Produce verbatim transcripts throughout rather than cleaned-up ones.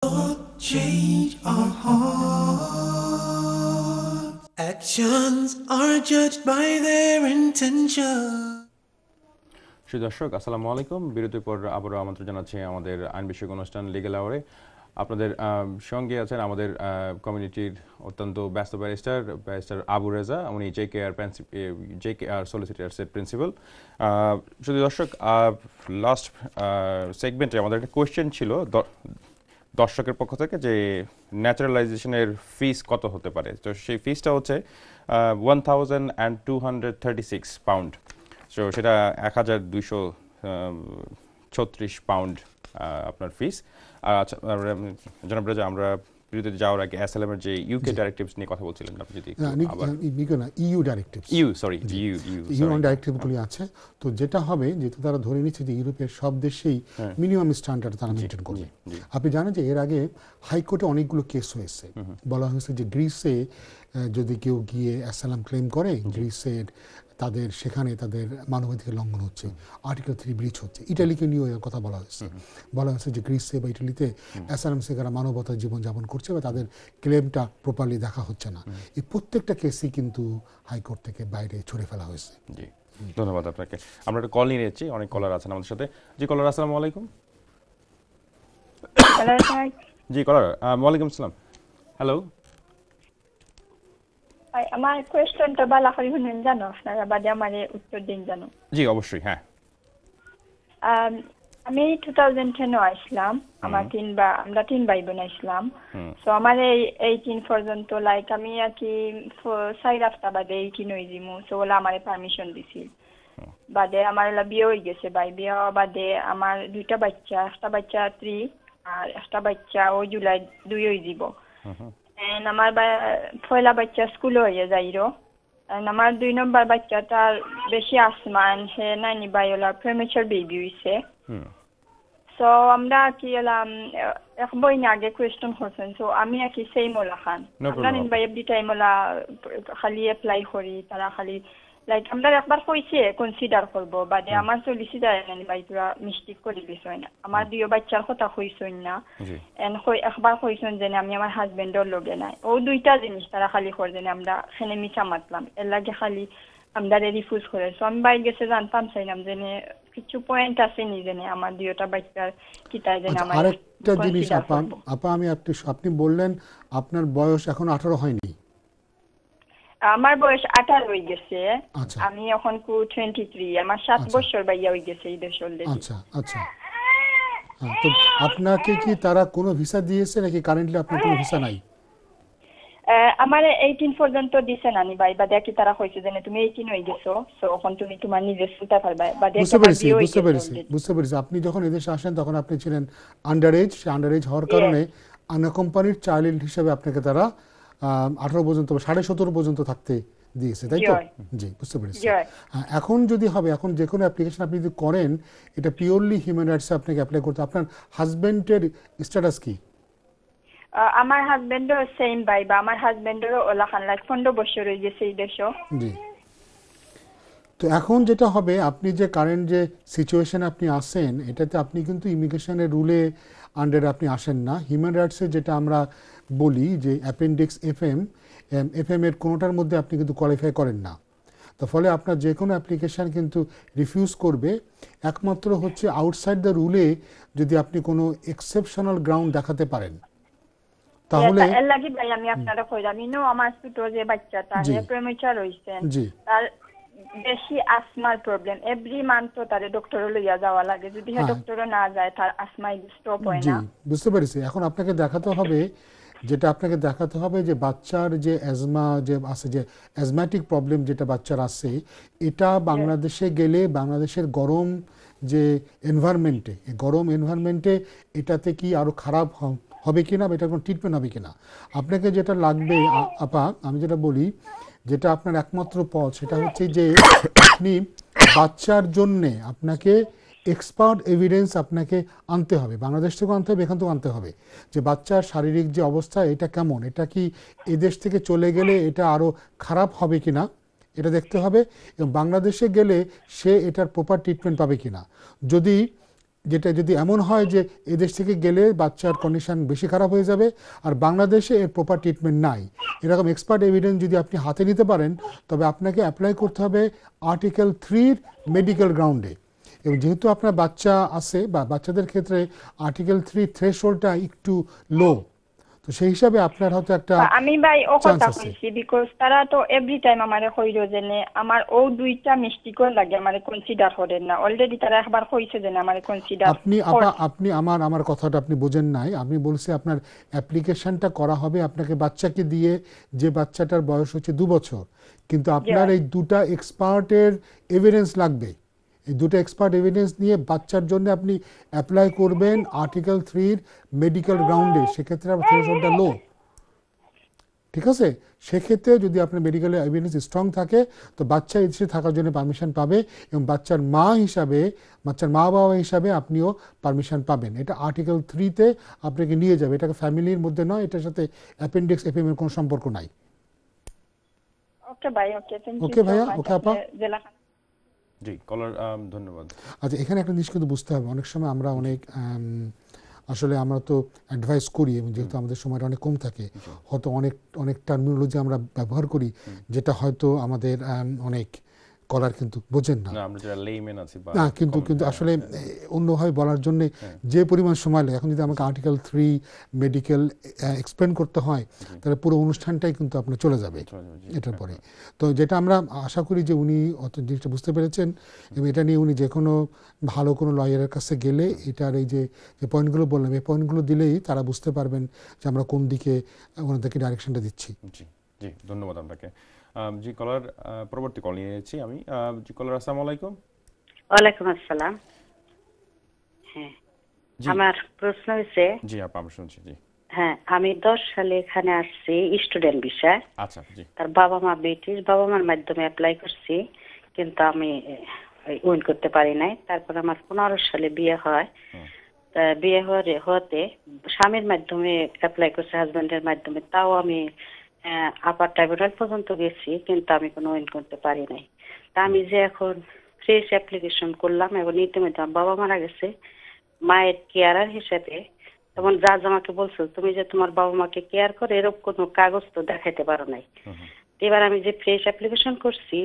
Change our hearts. Actions are judged by their intention. Shri দর্শক আসসালামু আলাইকুম। বিরতির পর আবারও আমন্ত্রণ জানাচ্ছি আমাদের আইন বিষয়ক অনুষ্ঠান লিগ্যাল আওয়ারে। আপনাদের সঙ্গে আছেন আমাদের কমিউনিটির অত্যন্ত ব্যস্ত ব্যারিস্টার ব্যারিস্টার আবু রেজা, উনি J K R J K R সলিসিটার্সের প্রিন্সিপাল। শুধু দর্শক, লাস্ট সেগমেন্টে আমাদের একটা কোয়েশ্চেন ছিল দর্শকের পক্ষ থেকে যে ন্যাচারালাইজেশনের ফিস কত হতে পারে। তো সেই ফিসটা হচ্ছে one thousand and two hundred thirty six pound. So সেটা এক হাজার দুইশো ছত্রিশ পাউন্ড আপনার ফিস। আর আচ্ছা জনাব রেজা, আমরা বিরতিতে যাওয়ার আগে এসএলএম এর যে ইউকে ডাইরেক্টিভস নিয়ে কথা বলছিলেন, আপনি যদি EU directives EU sorry EU EU EU ডাইরেক্টিভগুলি আছে। তো যেটা হবে, যেহেতু তারা ধরে নিচ্ছে যে ইউরোপের সব দেশেই মিনিমাম স্ট্যান্ডার্ড তারা মেনটেন করবে। আপনি জানেন যে এর আগে হাইকোর্টে অনেকগুলো কেস হয়েছে, বলা হয়েছে যে গ্রিসে যদি কেউ গিয়ে অ্যাসাইলাম ক্লেম করে, গ্রিসের তাদের সেখানে তাদের মানবাধিকার লঙ্ঘন হচ্ছে, আর্টিকেল থ্রি ব্রিচ হচ্ছে। ইটালিকে নিয়েও এর কথা বলা হয়েছে। বলা হয়েছে যে গ্রিসে বা ইটালিতে অ্যাসাইলাম সিকাররা মানবতার জীবনযাপন করছে বা তাদের ক্লেমটা প্রপারলি দেখা হচ্ছে না। এই প্রত্যেকটা কেসই কিন্তু হাইকোর্ট থেকে বাইরে ছড়ে ফেলা হয়েছে। জি, ধন্যবাদ আপনাকে। আমরা একটা কল নিয়ে নিচ্ছি, অনেক কলার আছেন আমাদের সাথে। জি কলার, আসসালামু আলাইকুম। জি কলার, ওয়ালাইকুম আসসালাম। হ্যালো, আমার কোয়েশ্চনটা বালা করে শুনেন জানো, আপনারা বাদে আমারে উত্তর দিন জানো। জি অবশ্যই, হ্যাঁ। আমি টু থাউজেন্ড টেনে আসলাম, আমার তিন বা আমরা তিন ভাই বোন আসলাম। তো আমার এই এইটিন পর্যন্ত লাইক আমি আর কি চার রাস্তা বাদে এইটিন হয়ে যাবো। সো ওলা আমার পারমিশন দিছিল। বাদে আমার এলা বিয়ে হয়ে গেছে, ভাই বিয়ে বাদে আমার দুইটা বাচ্চা, একটা বাচ্চা থ্রি আর একটা বাচ্চা ওই জুলাই দুই হয়ে যাব। আমার পয়লা বাচ্চা স্কুলে হয়ে যাইরো। আমার দুই নম্বর বাচ্চাটার বেশি আসমান, সে নাইনি বায়োলা প্রেমেচার বেবি হইছে। সো আমরা কি এলাম এক বই না আগে কোয়েশ্চন করছেন। সো আমি আর কি সেই মোলা খান আমরা নিন ভাই এভরি টাইম ওলা খালি অ্যাপ্লাই করি, তারা খালি লাইক আমরা একবার কইছে কনসিডার করবো, বাদে আমার সলিসিটার নানি ভাই তোরা মিস্টেক করে দিছেন না, আমার দুই বাচ্চার কথা কইছেন না, এন কই একবার কইছেন যে আমি আমার হাজবেন্ডর লগে নাই। ও দুইটা জিনিস তারা খালি করে দেন, আমরা খেনে মিছা মাতলাম, এর লাগে খালি আমরা রিফিউজ করে। সো আমি বাইরে গেছে জানতাম চাইলাম যে কিছু পয়েন্ট আছে নি যে আমার দুইটা বাচ্চার কিতায় যে আমার আরেকটা জিনিস আপা আপা আমি আপনি আপনি বললেন আপনার বয়স এখন আঠারো হয়নি। আমার বয়স আঠারো হয়ে গেছে, আমি এখন কু টোয়েন্টি থ্রি, আমার সাত বছর বাইয়া হয়ে গেছে এই দেশ অলরেডি। আচ্ছা আচ্ছা, তো আপনাকে কি তারা কোনো ভিসা দিয়েছে নাকি কারেন্টলি আপনার কোনো ভিসা নাই? আমার এইটিন পর্যন্ত দিছে নানি ভাই, বা দেখি তারা কইছে যে তুমি এইটিন হয়ে গেছো, সো এখন তুমি তোমার নিজে সুতা পারবা। বা দেখি বুঝতে পেরেছি বুঝতে পেরেছি বুঝতে পেরেছি আপনি যখন এদেশে আসেন তখন আপনি ছিলেন আন্ডার এজ, সে আন্ডার এজ হওয়ার কারণে আনকম্পানিড চাইল্ড হিসেবে আপনাকে তারা আঠারো পর্যন্ত সাড়ে সতেরো পর্যন্ত থাকতে দিয়েছে, তাই তো? জি বুঝতে পেরেছি। এখন যদি হবে, এখন যে কোনো অ্যাপ্লিকেশন আপনি যদি করেন, এটা পিওরলি হিউম্যান রাইটসে আপনাকে অ্যাপ্লাই করতে। আপনার হাজবেন্ডের স্ট্যাটাস কি? আমার হাজবেন্ডও সেম ভাই, বা আমার হাজবেন্ডেরও ওলা খান লাইক পনেরো বছর হয়ে গেছে এই দেশে। জি, তো এখন যেটা হবে, আপনি যে কারেন্ট যে সিচুয়েশনে আপনি আসেন, এটাতে আপনি কিন্তু ইমিগ্রেশনের রুলে আন্ডারে আপনি আসেন না। হিউম্যান রাইটসে যেটা আমরা বলি যে appendix F M F M এর কোনোটার মধ্যে আপনি কিন্তু কোয়ালিফাই করেন না। তো ফলে আপনার যে কোনো অ্যাপ্লিকেশান কিন্তু রিফিউজ করবে। একমাত্র হচ্ছে আউটসাইড দ্য রুলে যদি আপনি কোনো এক্সেপশনাল গ্রাউন্ড দেখাতে পারেন, তাহলে এর লাগি ভাই আমি আপনারা কইরা আমি নো আমার ছোট যে বাচ্চাটা হে প্রেমেচার হইছেন, তার বেশি আসমার প্রবলেম, এভরি মান্থ তো তারে ডক্টরে লইয়া যাওয়া লাগে, যদি হে ডক্টরে না যায় তার আসমাই স্টপ হয় না। জি বুঝতে পেরেছি। এখন আপনাকে দেখাতে হবে, যেটা আপনাকে দেখাতে হবে যে বাচ্চার যে অ্যাজমা যে আছে, যে অ্যাজমাটিক প্রবলেম যেটা বাচ্চার আছে, এটা বাংলাদেশে গেলে বাংলাদেশের গরম যে এনভায়রনমেন্টে, এই গরম এনভায়রনমেন্টে এটাতে কি আরও খারাপ হবে কিনা, এটা কোনো ট্রিটমেন্ট হবে কিনা। আপনাকে যেটা লাগবে আপা, আমি যেটা বলি, যেটা আপনার একমাত্র পথ সেটা হচ্ছে যে আপনি বাচ্চার জন্যে আপনাকে এক্সপার্ট এভিডেন্স আপনাকে আনতে হবে, বাংলাদেশ থেকেও আনতে হবে, এখান থেকেও আনতে হবে, যে বাচ্চার শারীরিক যে অবস্থা এটা কেমন, এটা কি এদেশ থেকে চলে গেলে এটা আরও খারাপ হবে কিনা এটা দেখতে হবে, এবং বাংলাদেশে গেলে সে এটার প্রপার ট্রিটমেন্ট পাবে কিনা। যদি যেটা যদি এমন হয় যে এই দেশ থেকে গেলে বাচ্চার কন্ডিশন বেশি খারাপ হয়ে যাবে আর বাংলাদেশে এর প্রপার ট্রিটমেন্ট নাই, এরকম এক্সপার্ট এভিডেন্স যদি আপনি হাতে নিতে পারেন তবে আপনাকে অ্যাপ্লাই করতে হবে আর্টিকেল থ্রির মেডিকেল গ্রাউন্ডে। এবং যেহেতু আপনার বাচ্চা আছে বা বাচ্চাদের ক্ষেত্রে আর্টিকেল থ্রি থ্রেশহোল্ডটা একটু লো, তো সেই হিসাবে আপনার হয়তো একটা আমি ভাই ও চান্স কথা আছে। কইছি বিকজ তারা তো এভরি টাইম আমারে কইরো যে নে আমার ও দুইটা মিস্টেকও লাগে আমারে কনসিডার করেন না, অলরেডি তারা একবার কইছে যে না আমারে কনসিডার। আপনি আপা আপনি আমার আমার কথাটা আপনি বোঝেন নাই। আমি বলছি আপনার অ্যাপ্লিকেশনটা করা হবে আপনাকে বাচ্চাকে দিয়ে, যে বাচ্চাটার বয়স হচ্ছে দু বছর, কিন্তু আপনার এই দুটা এক্সপার্টের এভিডেন্স লাগবে। এই দুটো এক্সপার্ট এভিডেন্স নিয়ে বাচ্চার জন্য আপনি অ্যাপ্লাই করবেন আর্টিকেল থ্রির মেডিকেল গ্রাউন্ডে, সেক্ষেত্রে আপনার থ্রেশহোল্ডটা লো, ঠিক আছে? সেক্ষেত্রে যদি আপনার মেডিকেল এভিডেন্স স্ট্রং থাকে তো বাচ্চা এদেশে থাকার জন্য পারমিশন পাবে এবং বাচ্চার মা হিসাবে, বাচ্চার মা বাবা হিসাবে আপনিও পারমিশন পাবেন। এটা আর্টিকেল থ্রিতে আপনাকে নিয়ে যাবে, এটাকে ফ্যামিলির মধ্যে নয়, এটার সাথে অ্যাপেন্ডিক্স এফএম এর কোনো সম্পর্ক নাই। ওকে ভাই, ওকে থ্যাংক ইউ। ওকে ভাইয়া, ওকে আপা। জি কলার ধন্যবাদ। আচ্ছা, এখানে একটা জিনিস কিন্তু বুঝতে হবে, অনেক সময় আমরা অনেক আসলে আমরা তো অ্যাডভাইস করি এবং যেহেতু আমাদের সময়টা অনেক কম থাকে হয়তো অনেক অনেক টার্মিনোলজি আমরা ব্যবহার করি যেটা হয়তো আমাদের অনেক কলার কিন্তু বোঝেন না, না কিন্তু কিন্তু আসলে অন্যভাবে বলার জন্য যে পরিমাণ সময় লাগে, এখন যদি আমাকে আর্টিকেল থ্রি মেডিকেল এক্সপ্লেন করতে হয় তাহলে পুরো অনুষ্ঠানটাই কিন্তু আপনার চলে যাবে এটার পরে। তো যেটা আমরা আশা করি যে উনি অত জিনিসটা বুঝতে পেরেছেন এবং এটা নিয়ে উনি যে কোনো ভালো কোনো লয়ারের কাছে গেলে এটার এই যে যে পয়েন্টগুলো বললাম এই পয়েন্টগুলো দিলেই তারা বুঝতে পারবেন যে আমরা কোন দিকে ওনাদেরকে ডাইরেকশনটা দিচ্ছি। জি জি ধন্যবাদ আপনাকে। জি কলার পরবর্তী কল নিয়েছি আমি। জি কলার, আসসালামু আলাইকুম। ওয়ালাইকুম আসসালাম। হ্যাঁ, আমার প্রশ্ন হচ্ছে, জি আপা আমি শুনছি। জি হ্যাঁ, আমি দশ সালে এখানে আসছি স্টুডেন্ট ভিসায়। আচ্ছা জি। তার বাবা মা ব্রিটিশ, বাবা মার মাধ্যমে অ্যাপ্লাই করছি কিন্তু আমি উইন করতে পারি নাই। তারপর আমার পনেরো সালে বিয়ে হয়, বিয়ে হতে স্বামীর মাধ্যমে অ্যাপ্লাই করছি, হাজবেন্ডের মাধ্যমে, তাও আমি আপার ট্রাইব্যুনাল পর্যন্ত গেছি কিন্তু আমি কোনো উইন করতে পারি নাই। তা আমি যে এখন ফ্রেশ অ্যাপ্লিকেশন করলাম এবং ইতিমধ্যে আমার বাবা মারা গেছে, মায়ের কেয়ারার হিসেবে, তখন জাজ আমাকে বলছো তুমি যে তোমার বাবা মাকে কেয়ার করে এরকম কোনো কাগজ তো দেখাইতে পারো নাই। এবার আমি যে ফ্রেশ অ্যাপ্লিকেশন করছি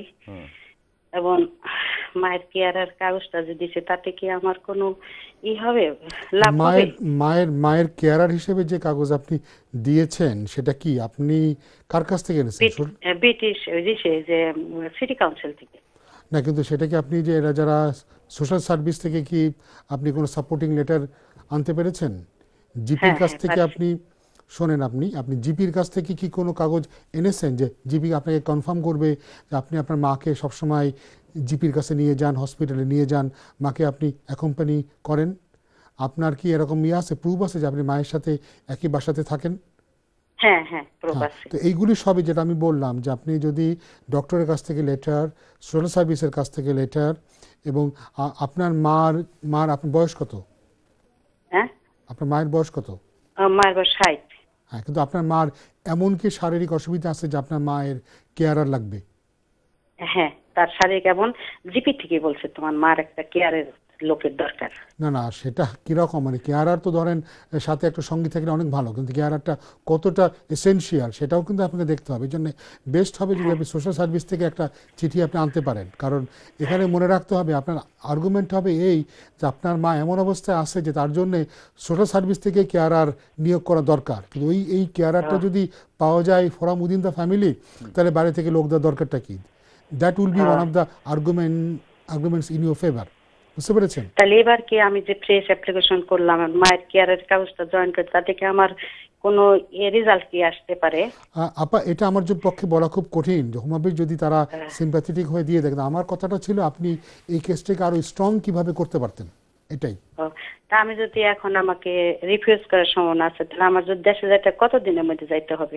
এবং মায়ের কেয়ারের কাগজটা যে দিছে তাতে কি আমার কোনো ই হবে, লাভ হবে? মায়ের মায়ের মায়ের কেয়ারার হিসেবে যে কাগজ আপনি দিয়েছেন সেটা কি আপনি কার কাছ থেকে এনেছেন? ব্রিটিশ যে সিটি কাউন্সিল থেকে। না কিন্তু সেটা কি আপনি যে এরা যারা সোশ্যাল সার্ভিস থেকে কি আপনি কোনো সাপোর্টিং লেটার আনতে পেরেছেন? জিপির কাছ থেকে আপনি শোনেন, আপনি আপনি জিপির কাছ থেকে কি কোনো কাগজ এনেছেন যে জিপি আপনাকে কনফার্ম করবে যে আপনি আপনার মাকে সবসময় জিপির কাছে নিয়ে যান, হসপিটালে নিয়ে যান, মাকে আপনি অ্যাকম্পানি করেন? আপনার কি এরকম ইয়ে আছে, প্রুফ আছে যে আপনি মায়ের সাথে একই বাসাতে থাকেন? হ্যাঁ হ্যাঁ প্রুফ আছে। তো এইগুলি সবই যেটা আমি বললাম যে আপনি যদি ডক্টরের কাছ থেকে লেটার, সোশ্যাল সার্ভিসের কাছ থেকে লেটার, এবং আপনার মার মার আপনার বয়স কত? হ্যাঁ আপনার মায়ের বয়স কত? মায়ের বয়স ষাট। হ্যাঁ, কিন্তু আপনার মার এমন কি শারীরিক অসুবিধা আছে যে আপনার মায়ের কেয়ারার লাগবে? হ্যাঁ, তার শারীরিক এমন জিপি থেকে বলছে তোমার মার একটা কেয়ারের লোকের দরকার। না না সেটা কিরকম, মানে কেয়ারার তো ধরেন সাথে একটা সঙ্গী থাকলে অনেক ভালো, কিন্তু কেয়ারারটা কতটা এসেনশিয়াল সেটাও কিন্তু আপনাকে দেখতে হবে। এই জন্য বেস্ট হবে যদি আপনি সোশ্যাল সার্ভিস থেকে একটা চিঠি আপনি আনতে পারেন, কারণ এখানে মনে রাখতে হবে আপনার আর্গুমেন্ট হবে এই যে আপনার মা এমন অবস্থায় আছে যে তার জন্য সোশ্যাল সার্ভিস থেকে কেয়ারার নিয়োগ করা দরকার, কিন্তু ওই এই কেয়ারারটা যদি পাওয়া যায় ফ্রম উইদিন দ্য ফ্যামিলি তাহলে বাইরে থেকে লোক দেওয়ার দরকারটা কি? That will be one of the argument arguments in your favour. বুঝতে পেরেছেন? তাহলে এবার কি আমি যে ফ্রেশ অ্যাপ্লিকেশন করলাম মায়ের কেয়ারের কাগজটা জয়েন করতে, তাতে কি আমার কোনো রেজাল্ট কি আসতে পারে? আপা এটা আমার পক্ষে বলা খুব কঠিন, হোমাবি যদি তারা সিম্প্যাথেটিক হয়ে দিয়ে দেখেন। আমার কথাটা ছিল আপনি এই কেসটাকে আরো স্ট্রং কিভাবে করতে পারতেন, এটাই। তা আমি যদি এখন আমাকে রিফিউজ করার সম্ভাবনা আছে, তাহলে আমার যদি দেশে যাইতে কত দিনের মধ্যে যাইতে হবে?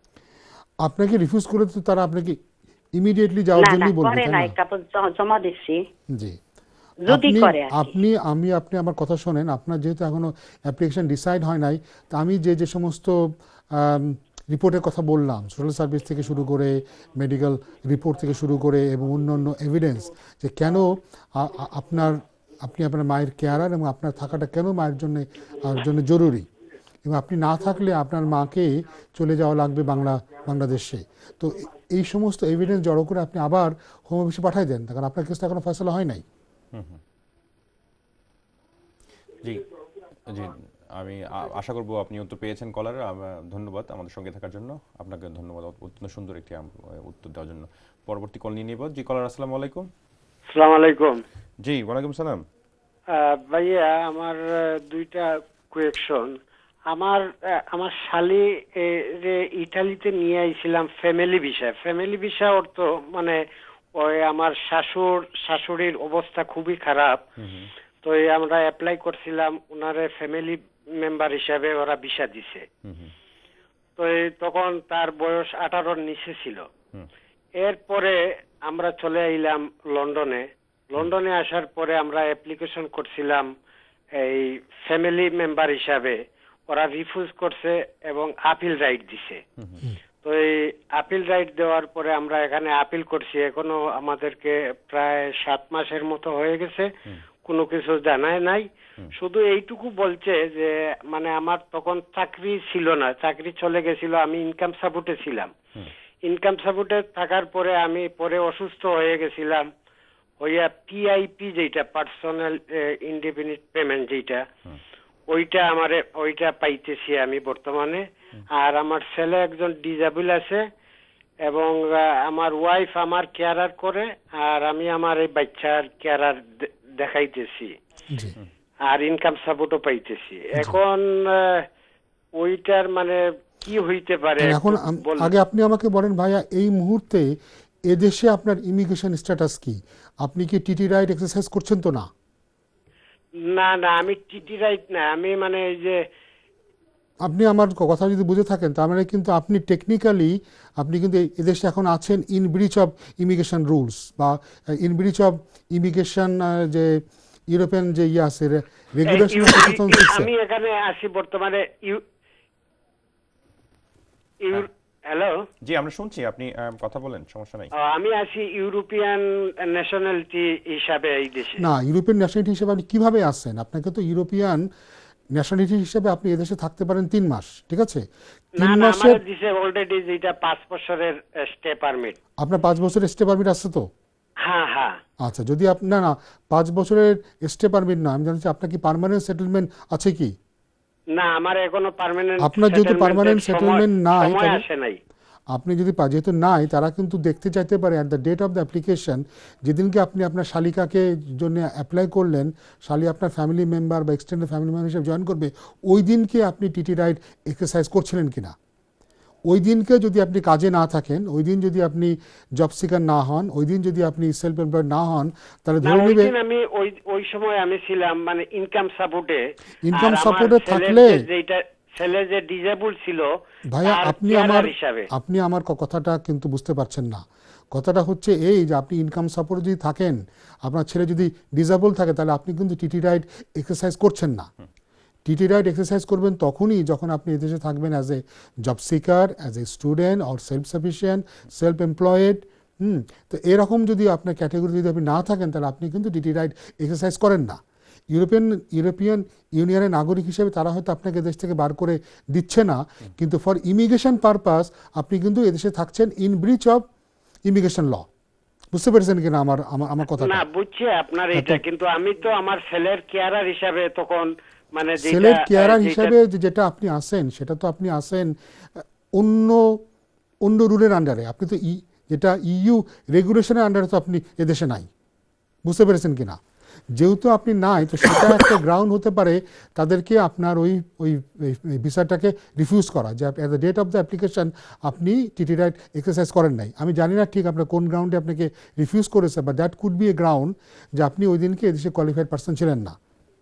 আপনাকে রিফিউজ করে তো তারা আপনাকে ইমিডিয়েটলি যাওয়ার জন্য বলবে, তাই না? কাগজ জমা দিচ্ছি। জি, যদি করে আপনি আমি আপনি আমার কথা শোনেন, আপনার যেহেতু এখনো অ্যাপ্লিকেশন ডিসাইড হয় নাই, তা আমি যে যে সমস্ত রিপোর্টের কথা বললাম, সোশ্যাল সার্ভিস থেকে শুরু করে মেডিকেল রিপোর্ট থেকে শুরু করে এবং অন্য অন্য এভিডেন্স যে কেন আপনার আপনি আপনার মায়ের কেয়ারার এবং আপনার থাকাটা কেন মায়ের জন্য জন্য জরুরি, এবং আপনি না থাকলে আপনার মাকে চলে যাওয়া লাগবে বাংলা বাংলাদেশে। তো এই সমস্ত এভিডেন্স জড়ো করে আপনি আবার হোম অফিসে পাঠাই দেন, কারণ আপনার কেসটা এখনো ফয়সালা হয় নাই। জি জি, আমি আশা করব আপনি উত্তর পেয়েছেন কলার। ধন্যবাদ আমাদের সঙ্গে থাকার জন্য, আপনাকে ধন্যবাদ অত্যন্ত সুন্দর একটি উত্তর দেওয়ার জন্য। পরবর্তী কল নিয়ে নিব। জি কলার, আসসালামু আলাইকুম। আসসালামু আলাইকুম। জি ওয়ালাইকুম সালাম। ভাইয়া আমার দুইটা কোয়েকশন। আমার আমার শালি ইটালিতে নিয়ে আইছিলাম ফ্যামিলি ভিসা। ফ্যামিলি ভিসা অর্থ মানে ওই আমার শাশুর শাশুড়ির অবস্থা খুবই খারাপ, তো আমরা অ্যাপ্লাই করছিলাম, ওনারে ফ্যামিলি মেম্বার হিসাবে ওরা ভিসা দিছে। তো তখন তার বয়স আঠারোর নিচে ছিল। এরপরে আমরা চলে আইলাম লন্ডনে। লন্ডনে আসার পরে আমরা অ্যাপ্লিকেশন করছিলাম এই ফ্যামিলি মেম্বার হিসাবে, ওরা রিফিউজ করছে এবং আপিল রাইট দিছে। তো এই আপিল রাইট দেওয়ার পরে আমরা এখানে আপিল করছি, এখনো আমাদেরকে প্রায় সাত মাসের মতো হয়ে গেছে, কোনো কিছু জানায় নাই। শুধু এইটুকু বলছে যে মানে আমার তখন চাকরি ছিল না, চাকরি চলে গেছিল, আমি ইনকাম সাপোর্টে ছিলাম। ইনকাম সাপোর্টে থাকার পরে আমি পরে অসুস্থ হয়ে গেছিলাম, হইয়া পিআইপি যেটা পার্সোনাল ইন্ডিপেন্ডেন্ট পেমেন্ট যেটা, ওইটা আমার ওইটা পাইতেছি আমি বর্তমানে। আর আমার ছেলে একজন ডিজেবল আছে এবং আমার ওয়াইফ আমার কেয়ারার করে, আর আমি আমার এই বাচ্চার কেয়ারার দেখাইতেছি, আর ইনকাম সাপোর্টও পাইতেছি। এখন ওইটার মানে কি হইতে পারে এখন? আগে আপনি আমাকে বলেন ভাইয়া, এই মুহূর্তে এদেশে আপনার ইমিগ্রেশন স্ট্যাটাস কি? আপনি কি টিটি রাইট এক্সারসাইজ করছেন? তো না না না, আমি টিটি রাইট না, আমি মানে এই যে আপনি আমার কথা যদি বুঝে থাকেন তার মানে কিন্তু আপনি টেকনিক্যালি আপনি কিন্তু এদেশে এখন আছেন in breach of immigration rules বা ইন ব্রিচ অফ ইমিগ্রেশন যে ইউরোপিয়ান যে ইয়ে আছে রেগুলেশন। আমি এখানে আছি বর্তমানে। হ্যালো, জি আমরা শুনছি, আপনি কথা বলেন, সমস্যা নাই। আমি আছি ইউরোপিয়ান ন্যাশনালিটি হিসাবে এই দেশে। না, ইউরোপিয়ান ন্যাশনালিটি হিসেবে আপনি কিভাবে আসছেন? আপনাকে তো ইউরোপিয়ান ন্যাশনালিটি হিসেবে আপনি এদেশে থাকতে পারেন তিন মাস, ঠিক আছে? তিন মাসে দিছে অলরেডি যেটা পাঁচ বছরের স্টে পারমিট। আপনার পাঁচ বছরের স্টে পারমিট আছে তো? হ্যাঁ হ্যাঁ। আচ্ছা, যদি আপনার না পাঁচ বছরের স্টে পারমিট না, আমি জানছি আপনার কি পার্মানেন্ট সেটেলমেন্ট আছে কি? না, আমার এখনো পার্মানেন্ট। আপনার যদি পার্মানেন্ট সেটেলমেন্ট নাই, আসে নাই। আপনি যদি যেহেতু নাই, তারা কিন্তু দেখতে চাইতে পারে at the date of the application, যেদিনকে আপনি আপনার শালিকাকে জন্য অ্যাপ্লাই করলেন, শালি আপনার ফ্যামিলি মেম্বার বা এক্সটেন্ডেড ফ্যামিলি মেম্বার হিসেবে জয়েন করবে, ওই দিনকে আপনি টিটি রাইট এক্সারসাইজ করছিলেন কিনা। ওই দিনকে যদি আপনি কাজে না থাকেন, ওই দিন যদি আপনি জব সিকার না হন, ওই দিন যদি আপনি সেলফ এমপ্লয়েড না হন, তাহলে ধরে নেবে আমি ওই ওই সময় আমি ছিলাম মানে ইনকাম সাপোর্টে। ইনকাম সাপোর্টে থাকলে যেটা ছেলে যে ডিজেবল ছিল ভাইয়া, আপনি আমার আপনি আমার কথাটা কিন্তু বুঝতে পারছেন না। কথাটা হচ্ছে এই যে আপনি ইনকাম সাপোর্ট যদি থাকেন, আপনার ছেলে যদি ডিজেবল থাকে, তাহলে আপনি কিন্তু টিটি রাইট এক্সারসাইজ করছেন না। টিটি রাইট এক্সারসাইজ করবেন তখনই যখন আপনি এদেশে থাকবেন as a job seeker, as a student or self sufficient, self employed. Hmm তো এরকম যদি আপনার ক্যাটাগরি যদি আপনি না থাকেন, তাহলে আপনি কিন্তু টিটি রাইট এক্সারসাইজ করেন না। ইউরোপিয়ান ইউরোপিয়ান ইউনিয়নের নাগরিক হিসেবে তারা হয়তো আপনাকে দেশ থেকে বার করে দিচ্ছে না, কিন্তু ফর ইমিগ্রেশন পারপাস আপনি কিন্তু এদেশে থাকছেন in breach of immigration law. বুঝতে পেরেছেন কিনা আমার আমার কথা? না, বুঝছি আপনার এটা, কিন্তু আমি তো আমার ছেলের কেয়ারার হিসাবে তখন মানে ছেলের কেয়ারার হিসাবে যেটা আপনি আসেন, সেটা তো আপনি আসেন অন্য অন্য রুলের আন্ডারে। আপনি তো ই যেটা ইইউ রেগুলেশনের আন্ডারে তো আপনি এদেশে নাই। বুঝতে পেরেছেন কিনা? যেহেতু আপনি নাই, তো সেটা একটা গ্রাউন্ড হতে পারে তাদেরকে আপনার ওই ওই ভিসাটাকে রিফিউজ করা, যে at the date of the application আপনি টিটি রাইট এক্সারসাইজ করেন নাই। আমি জানি না ঠিক আপনার কোন গ্রাউন্ডে আপনাকে রিফিউজ করেছে, but that could be a ground যে আপনি ওই দিনকে এদেশে কোয়ালিফাইড পারসন ছিলেন না।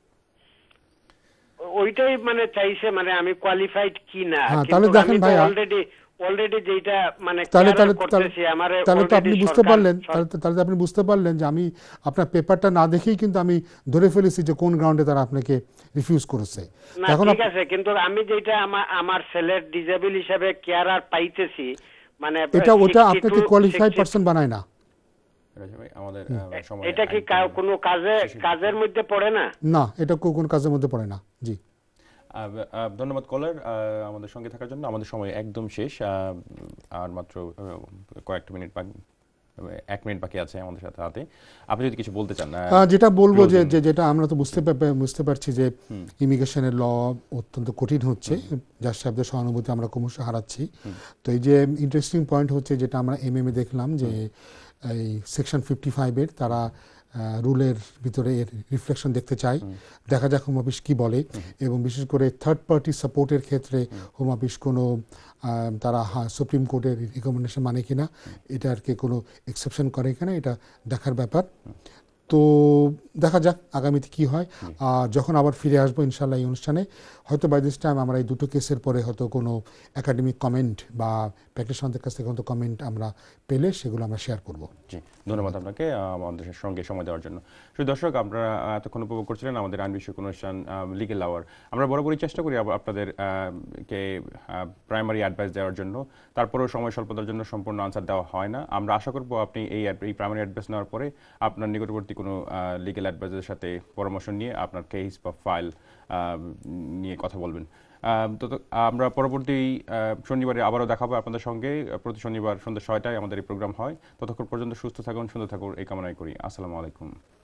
ওইটাই মানে চাইছে মানে আমি কোয়ালিফাইড কি না। তাহলে দেখেন ভাই, অলরেডি অলরেডি যেটা মানে তাহলে তাহলে তো আপনি বুঝতে পারলেন তাহলে আপনি বুঝতে পারলেন যে আমি আপনার পেপারটা না দেখেই কিন্তু আমি ধরে ফেলেছি যে কোন গ্রাউন্ডে তারা আপনাকে রিফিউজ করেছে। এখন ঠিক আছে, কিন্তু আমি যেটা আমার আমার ছেলের ডিজেবল হিসেবে কেয়ারার পাইতেছি, মানে এটা ওটা আপনাকে কোয়ালিফাইড পারসন বানায় না। রাজা ভাই আমাদের সময় এটা কি কা- কোনো কাজে কাজের মধ্যে পড়ে না? না, এটা কো- কোনো কাজের মধ্যে পড়ে না। জি, আহ, আহ, ধন্যবাদ কলার আমাদের সঙ্গে থাকার জন্য। আমাদের সময় একদম শেষ, আহ, আর মাত্র আহ, কয়েকটা মিনিট বাকি, এক মিনিট বাকি আছে আমাদের সাথে হাতে। আপনি যদি কিছু বলতে চান। আহ, আহ, যেটা বলবো যে closing। যে- যেটা আমরা তো বুঝতে পা- বুঝতে পারছি যে ইমিগ্রেশনের ল অত্যন্ত কঠিন হচ্ছে, যার সাহেবদের সহানুভূতি আমরা ক্রমশ হারাচ্ছি। তো এই যে ইন্টারেস্টিং পয়েন্ট হচ্ছে যেটা আমরা এম এম এ দেখলাম যে এই সেকশন ফিফটি ফাইভের তারা রুলের ভিতরে এর রিফ্লেকশন দেখতে চাই। দেখা যাক হোম অফিস কী বলে, এবং বিশেষ করে থার্ড পার্টি সাপোর্টের ক্ষেত্রে হোম অফিস কোনো আহ, তারা সুপ্রিম কোর্টের রিকমেন্ডেশন মানে কিনা, এটারকে কোনো এক্সেপশন করে কিনা, এটা দেখার ব্যাপার। তো দেখা যাক আগামীতে কি হয়। আর যখন আবার ফিরে আসবো ইনশাল্লাহ এই অনুষ্ঠানে, হয়তো বাই দিস টাইম আমরা এই দুটো কেসের পরে হয়তো কোনো একাডেমিক কমেন্ট বা প্র্যাকটিশনারদের কাছ থেকে হয়তো কমেন্ট আমরা পেলে সেগুলো আমরা শেয়ার করব। জি, ধন্যবাদ আপনাকে আহ, আমাদের সঙ্গে সময় দেওয়ার জন্য। শুধু দর্শক, আপনারা এতক্ষণ উপভোগ করছিলেন আমাদের আইন বিষয়ক অনুষ্ঠান লিগ্যাল আওয়ার। আমরা বরাবরই চেষ্টা করি আব- আপনাদের আহ, কে প্রাইমারি অ্যাডভাইস দেওয়ার জন্য, তারপরেও সময় স্বল্পতার জন্য সম্পূর্ণ আনসার দেওয়া হয় না। আমরা আশা করব আপনি এই এই প্রাইমারি অ্যাডভাইস নেওয়ার পরে আপনার নিকটবর্তী কোনো লিগ্যাল অ্যাডভাইসের সাথে পরামর্শ নিয়ে আপনার কেস বা ফাইল নিয়ে কথা বলবেন। আহ, তো তো আমরা পরবর্তী আহ, শনিবারে আবারও দেখাবো আপনাদের সঙ্গে। প্রতি শনিবার সন্ধ্যা ছয়টায় আমাদের এই প্রোগ্রাম হয়। ততক্ষণ পর্যন্ত সুস্থ থাকুন, সুন্দর থাকুন এই কামনাই করি। আসসালামু আলাইকুম।